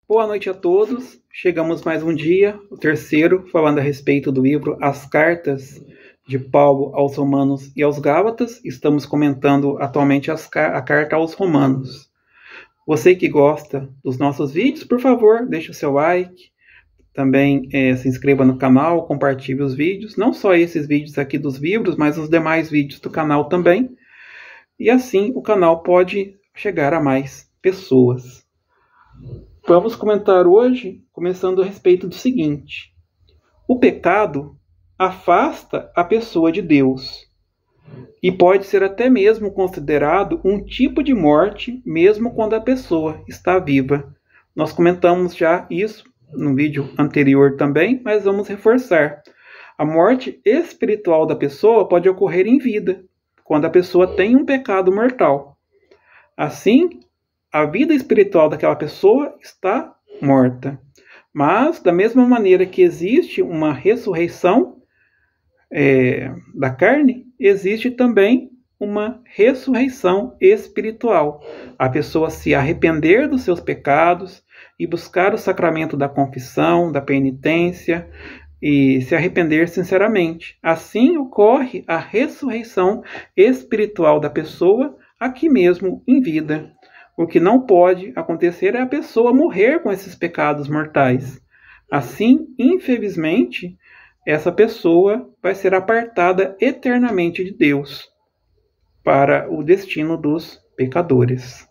Boa noite a todos. Chegamos mais um dia, o terceiro, falando a respeito do livro As Cartas de Paulo aos Romanos e aos Gálatas. Estamos comentando atualmente a carta aos Romanos. Você que gosta dos nossos vídeos, por favor, deixe o seu like. Também se inscreva no canal, compartilhe os vídeos. Não só esses vídeos aqui dos livros, mas os demais vídeos do canal também. E assim o canal pode chegar a mais pessoas. Vamos comentar hoje, começando a respeito do seguinte: o pecado afasta a pessoa de Deus e pode ser até mesmo considerado um tipo de morte, mesmo quando a pessoa está viva. Nós comentamos já isso no vídeo anterior também, mas vamos reforçar. A morte espiritual da pessoa pode ocorrer em vida, quando a pessoa tem um pecado mortal. Assim, a vida espiritual daquela pessoa está morta. Mas, da mesma maneira que existe uma ressurreição da carne, existe também uma ressurreição espiritual. A pessoa se arrepender dos seus pecados e buscar o sacramento da confissão, da penitência e se arrepender sinceramente. Assim ocorre a ressurreição espiritual da pessoa aqui mesmo em vida. O que não pode acontecer é a pessoa morrer com esses pecados mortais. Assim, infelizmente, essa pessoa vai ser apartada eternamente de Deus para o destino dos pecadores.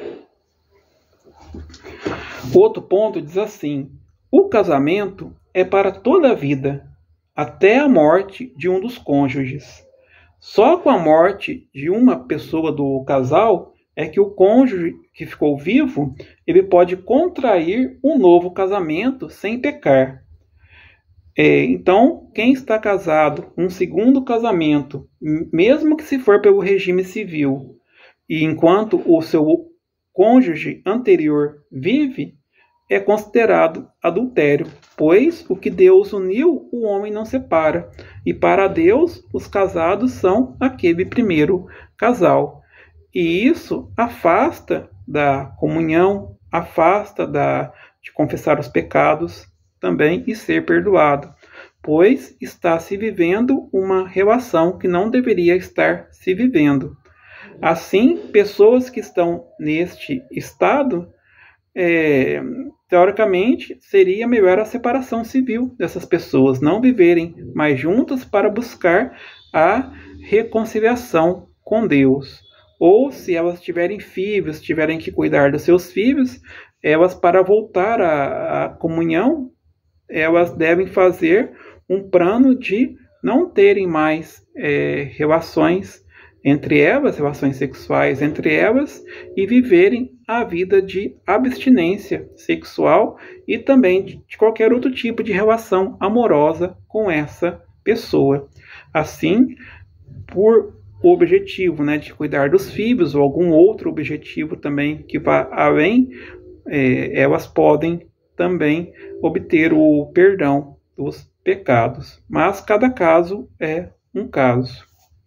Outro ponto diz assim: o casamento é para toda a vida, até a morte de um dos cônjuges. Só com a morte de uma pessoa do casal é que o cônjuge que ficou vivo, ele pode contrair um novo casamento sem pecar. Então, quem está casado, um segundo casamento, mesmo que se for pelo regime civil, e enquanto o seu cônjuge anterior vive, é considerado adultério, pois o que Deus uniu, o homem não separa. E para Deus, os casados são aquele primeiro casal. E isso afasta da comunhão, afasta de confessar os pecados também e ser perdoado, pois está se vivendo uma relação que não deveria estar se vivendo. Assim, pessoas que estão neste estado, teoricamente, seria melhor a separação civil dessas pessoas, não viverem mais juntas para buscar a reconciliação com Deus. Ou se elas tiverem filhos, tiverem que cuidar dos seus filhos, elas, para voltar à comunhão, elas devem fazer um plano de não terem mais relações entre elas, relações sexuais entre elas, e viverem a vida de abstinência sexual e também de qualquer outro tipo de relação amorosa com essa pessoa. Assim, por o objetivo, de cuidar dos filhos ou algum outro objetivo também que vá além, elas podem também obter o perdão dos pecados. Mas cada caso é um caso.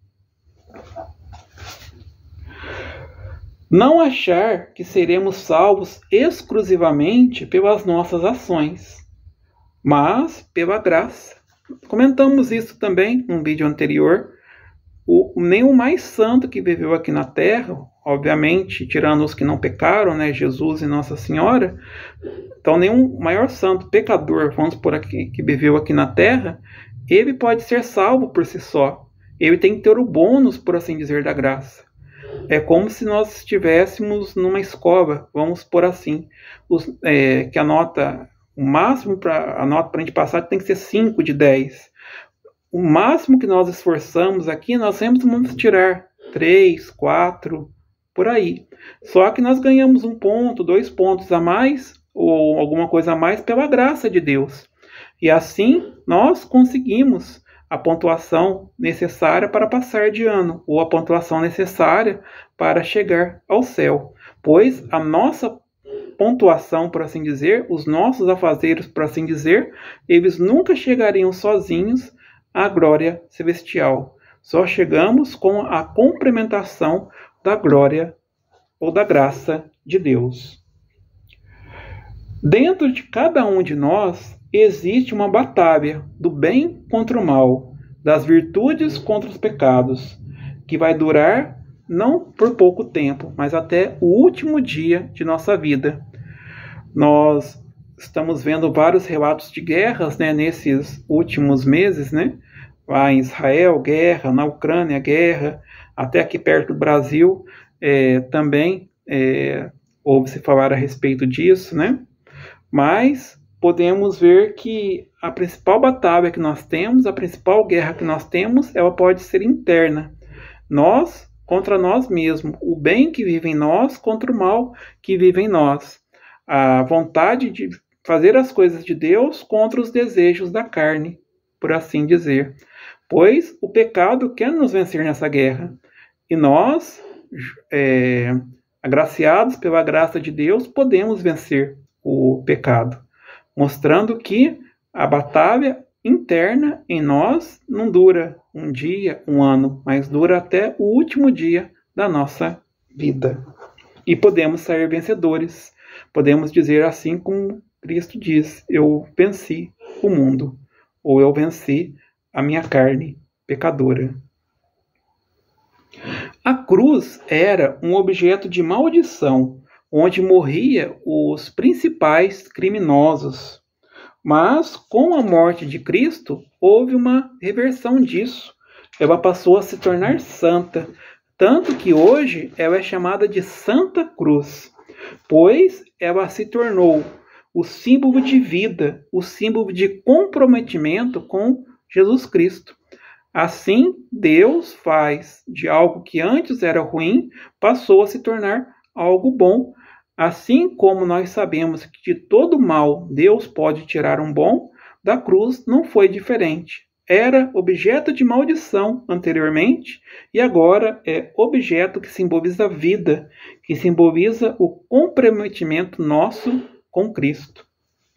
Não achar que seremos salvos exclusivamente pelas nossas ações, mas pela graça. Comentamos isso também num vídeo anterior. Nem o mais santo que viveu aqui na Terra, obviamente, tirando os que não pecaram, Jesus e Nossa Senhora, então nenhum maior santo pecador, vamos por aqui, que viveu aqui na Terra, ele pode ser salvo por si só. Ele tem que ter o bônus, por assim dizer, da graça. É como se nós estivéssemos numa escola, vamos por assim, que a nota, o máximo para a nota para a gente passar tem que ser 5 de 10. O máximo que nós esforçamos aqui, nós sempre vamos tirar 3, 4, por aí. Só que nós ganhamos 1 ponto, 2 pontos a mais, ou alguma coisa a mais, pela graça de Deus. E assim, nós conseguimos a pontuação necessária para passar de ano, ou a pontuação necessária para chegar ao céu. Pois a nossa pontuação, por assim dizer, os nossos afazeres, por assim dizer, eles nunca chegariam sozinhos à glória celestial. Só chegamos com a complementação da glória ou da graça de Deus. Dentro de cada um de nós existe uma batalha do bem contra o mal, das virtudes contra os pecados, que vai durar não por pouco tempo, mas até o último dia de nossa vida. Nós estamos vendo vários relatos de guerras, né, nesses últimos meses, né? Lá em Israel, guerra, na Ucrânia, guerra, até aqui perto do Brasil também ouve-se falar a respeito disso, né? Mas podemos ver que a principal batalha que nós temos, a principal guerra que nós temos, ela pode ser interna. Nós contra nós mesmos, o bem que vive em nós contra o mal que vive em nós. A vontade de fazer as coisas de Deus contra os desejos da carne, por assim dizer. Pois o pecado quer nos vencer nessa guerra. E nós, agraciados pela graça de Deus, podemos vencer o pecado, mostrando que a batalha interna em nós não dura um dia, um ano, mas dura até o último dia da nossa vida. E podemos sair vencedores. Podemos dizer assim como Cristo diz: eu venci o mundo, ou eu venci a minha carne pecadora. A cruz era um objeto de maldição, onde morria os principais criminosos. Mas, com a morte de Cristo, houve uma reversão disso. Ela passou a se tornar santa, tanto que hoje ela é chamada de Santa Cruz, pois ela se tornou o símbolo de vida, o símbolo de comprometimento com Jesus Cristo. Assim, Deus faz de algo que antes era ruim, passou a se tornar algo bom. Assim como nós sabemos que de todo mal Deus pode tirar um bom, da cruz não foi diferente. Era objeto de maldição anteriormente e agora é objeto que simboliza a vida, que simboliza o comprometimento nosso com Cristo.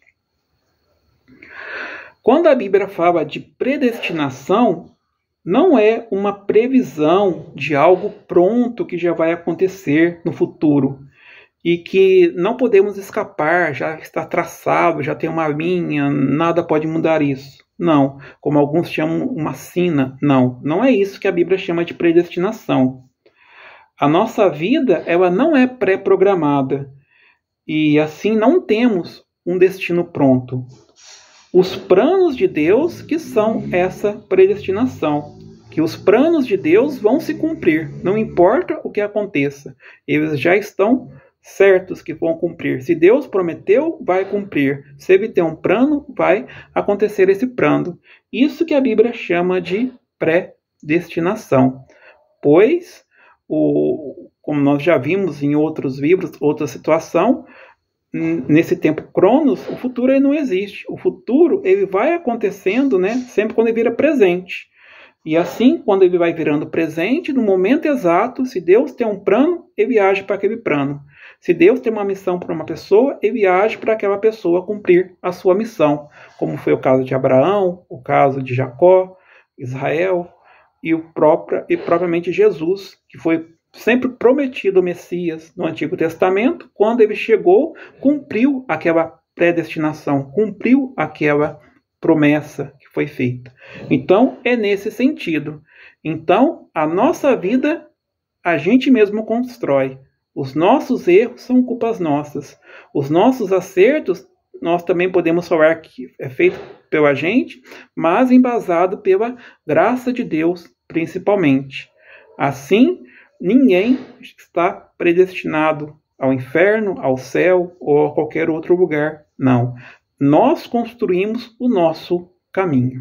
Quando a Bíblia fala de predestinação, não é uma previsão de algo pronto que já vai acontecer no futuro e que não podemos escapar, já está traçado, já tem uma linha, nada pode mudar isso. Não, como alguns chamam uma sina. Não é isso que a Bíblia chama de predestinação. A nossa vida, ela não é pré-programada e assim não temos um destino pronto. Os planos de Deus que são essa predestinação, que os planos de Deus vão se cumprir, não importa o que aconteça, eles já estão certos que vão cumprir. Se Deus prometeu, vai cumprir. Se ele tem um plano, vai acontecer esse plano. Isso que a Bíblia chama de predestinação. Pois, como nós já vimos em outros livros, outra situação, nesse tempo Cronos, o futuro ele não existe. O futuro ele vai acontecendo, né, sempre quando ele vira presente. E assim, quando ele vai virando presente, no momento exato, se Deus tem um plano, ele age para aquele plano. Se Deus tem uma missão para uma pessoa, ele age para aquela pessoa cumprir a sua missão, como foi o caso de Abraão, o caso de Jacó, Israel e propriamente Jesus, que foi sempre prometido o Messias no Antigo Testamento. Quando ele chegou, cumpriu aquela predestinação, cumpriu aquela promessa que foi feita. Então, é nesse sentido. Então, a nossa vida, a gente mesmo constrói. Os nossos erros são culpas nossas. Os nossos acertos, nós também podemos falar que é feito pela gente, mas embasado pela graça de Deus, principalmente. Assim, ninguém está predestinado ao inferno, ao céu ou a qualquer outro lugar. Não. Nós construímos o nosso caminho.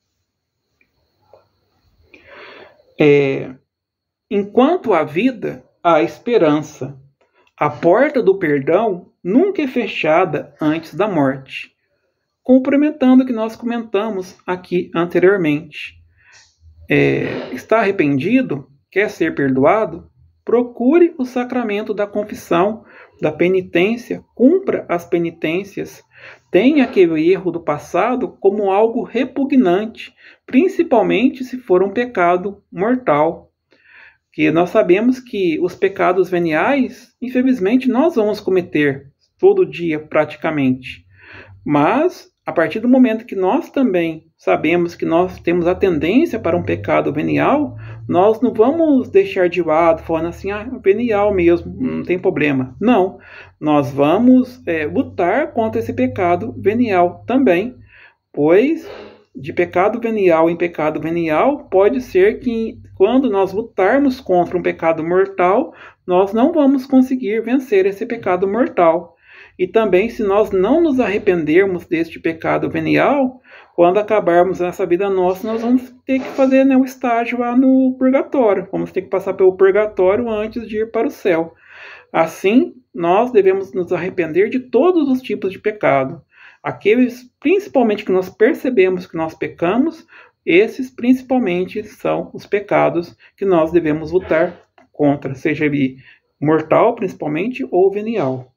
Enquanto há vida, há esperança. A porta do perdão nunca é fechada antes da morte. Complementando o que nós comentamos aqui anteriormente. Está arrependido? Quer ser perdoado? Procure o sacramento da confissão, da penitência, cumpra as penitências. Tenha aquele erro do passado como algo repugnante, principalmente se for um pecado mortal. Que nós sabemos que os pecados veniais, infelizmente, nós vamos cometer. todo dia praticamente. Mas, a partir do momento que nós também sabemos que nós temos a tendência para um pecado venial, nós não vamos deixar de lado, falando assim, venial mesmo, não tem problema. Não, nós vamos lutar contra esse pecado venial também, pois de pecado venial em pecado venial, pode ser que quando nós lutarmos contra um pecado mortal, nós não vamos conseguir vencer esse pecado mortal. E também, se nós não nos arrependermos deste pecado venial, quando acabarmos essa vida nossa, nós vamos ter que fazer o estágio lá no purgatório. Vamos ter que passar pelo purgatório antes de ir para o céu. Assim, nós devemos nos arrepender de todos os tipos de pecado. Aqueles, principalmente, que nós percebemos que nós pecamos, esses, principalmente, são os pecados que nós devemos lutar contra, seja ele mortal, principalmente, ou venial.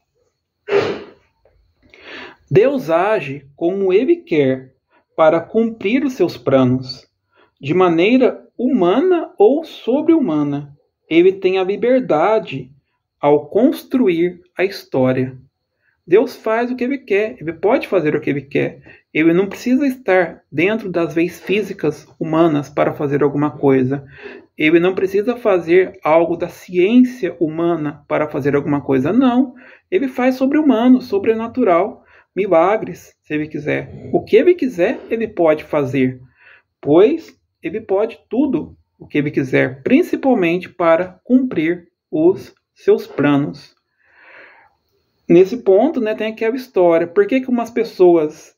Deus age como Ele quer para cumprir os seus planos, de maneira humana ou sobre-humana. Ele tem a liberdade ao construir a história. Deus faz o que Ele quer, Ele pode fazer o que Ele quer. Ele não precisa estar dentro das leis físicas humanas para fazer alguma coisa. Ele não precisa fazer algo da ciência humana para fazer alguma coisa. Não, Ele faz sobre-humano, sobrenatural, milagres, se Ele quiser. O que Ele quiser, Ele pode fazer, pois Ele pode tudo o que Ele quiser, principalmente para cumprir os seus planos. Nesse ponto, tem aquela história. Por que umas pessoas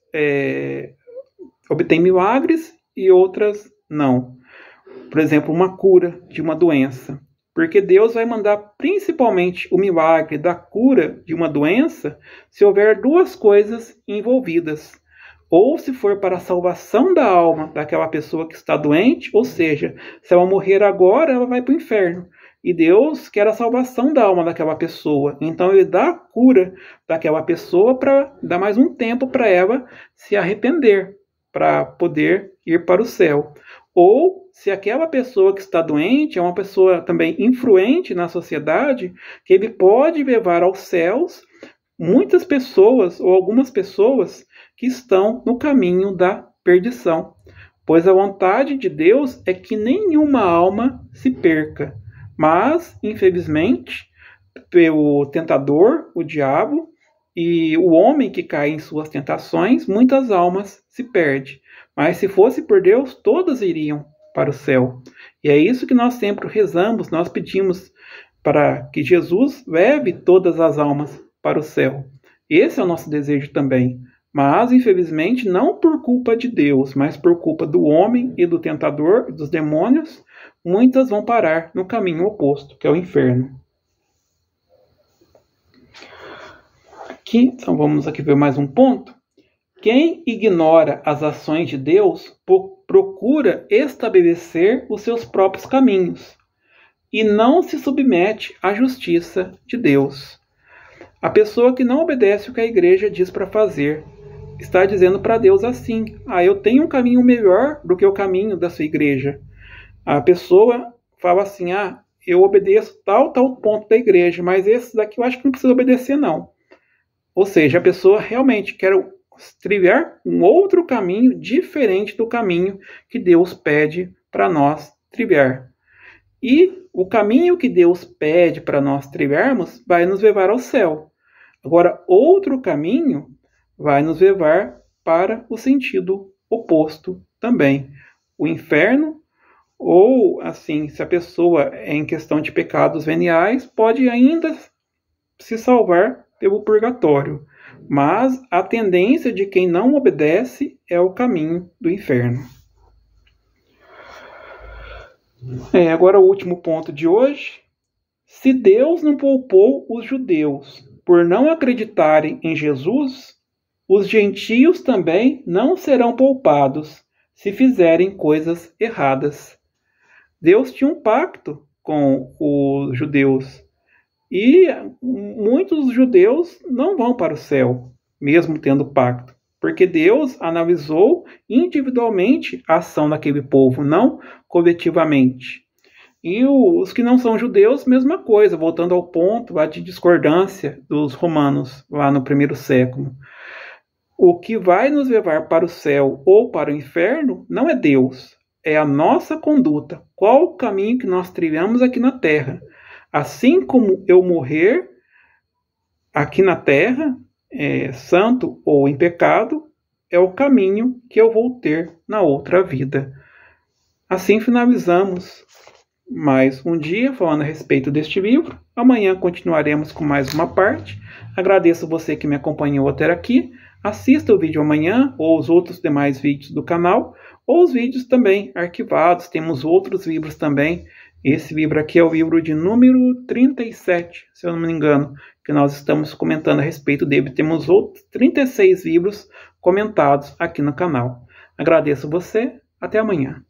obtêm milagres e outras não? Por exemplo, uma cura de uma doença. Porque Deus vai mandar principalmente o milagre da cura de uma doença se houver duas coisas envolvidas. Ou se for para a salvação da alma daquela pessoa que está doente, ou seja, se ela morrer agora, ela vai para o inferno. E Deus quer a salvação da alma daquela pessoa. Então Ele dá a cura daquela pessoa para dar mais um tempo para ela se arrepender, para poder ir para o céu. Ou se aquela pessoa que está doente é uma pessoa também influente na sociedade, que Ele pode levar aos céus muitas pessoas ou algumas pessoas que estão no caminho da perdição. Pois a vontade de Deus é que nenhuma alma se perca. Mas, infelizmente, pelo tentador, o diabo, e o homem que cai em suas tentações, muitas almas se perdem. Mas se fosse por Deus, todas iriam para o céu. E é isso que nós sempre rezamos, nós pedimos para que Jesus leve todas as almas para o céu. Esse é o nosso desejo também. Mas, infelizmente, não por culpa de Deus, mas por culpa do homem e do tentador, dos demônios, muitas vão parar no caminho oposto, que é o inferno. Então vamos aqui ver mais um ponto. Quem ignora as ações de Deus procura estabelecer os seus próprios caminhos e não se submete à justiça de Deus. A pessoa que não obedece o que a igreja diz para fazer está dizendo para Deus assim: eu tenho um caminho melhor do que o caminho da sua igreja. A pessoa fala assim: eu obedeço tal ponto da igreja, mas esse daqui eu acho que não precisa obedecer não. Ou seja, a pessoa realmente quer trilhar um outro caminho diferente do caminho que Deus pede para nós trilhar. E o caminho que Deus pede para nós trilharmos vai nos levar ao céu. Agora, outro caminho vai nos levar para o sentido oposto também. O inferno, ou assim, se a pessoa é em questão de pecados veniais, pode ainda se salvar pelo purgatório. Mas a tendência de quem não obedece é o caminho do inferno. Agora o último ponto de hoje. Se Deus não poupou os judeus por não acreditarem em Jesus, os gentios também não serão poupados se fizerem coisas erradas. Deus tinha um pacto com os judeus. E muitos judeus não vão para o céu, mesmo tendo pacto. Porque Deus analisou individualmente a ação daquele povo, não coletivamente. E os que não são judeus, mesma coisa, voltando ao ponto lá de discordância dos romanos, lá no primeiro século. O que vai nos levar para o céu ou para o inferno não é Deus, é a nossa conduta. Qual o caminho que nós trilhamos aqui na terra? Assim como eu morrer aqui na terra, santo ou em pecado, é o caminho que eu vou ter na outra vida. Assim finalizamos mais um dia falando a respeito deste livro. Amanhã continuaremos com mais uma parte. Agradeço você que me acompanhou até aqui. Assista o vídeo amanhã ou os outros demais vídeos do canal, ou os vídeos também arquivados. Temos outros livros também. Esse livro aqui é o livro de número 37, se eu não me engano, que nós estamos comentando a respeito dele. Temos outros 36 livros comentados aqui no canal. Agradeço você. Até amanhã.